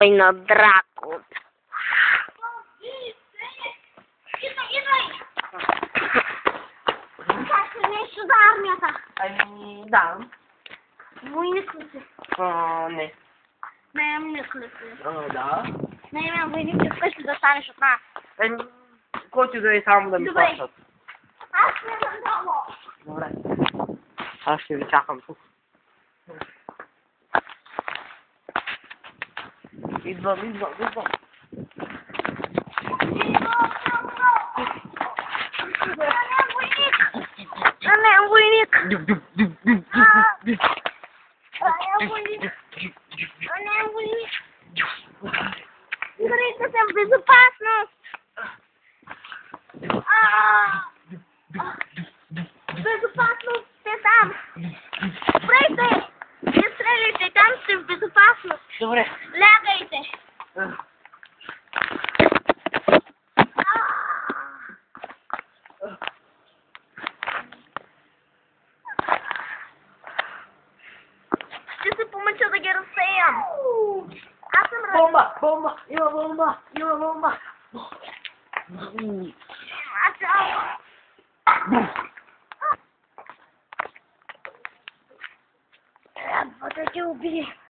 Ой, на драку. Как ты не сюда, армията? Ами, да. Войник ли си? Не. Наемник ли си? Да. Наемен войник, че вкъщи да станеш от нас. Ами, който да е само да ми Добре. плащат. Аз не съм много. Добре. Аз ще ви чакам тук. Идвам. Наемен войник. Скрийте се в безопасност. Безопасност сте там. Спрейте. Не стреляйте, там сте в безопасност. Добре. Лягайте. Ще се помъча да ги разсеям. Аз съм Бомба! Има бомба! Трябва да те убие.